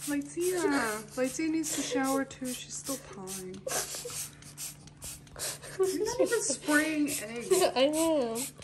Lightsea needs to shower too. She's still pawing. You're not even spraying eggs. I am.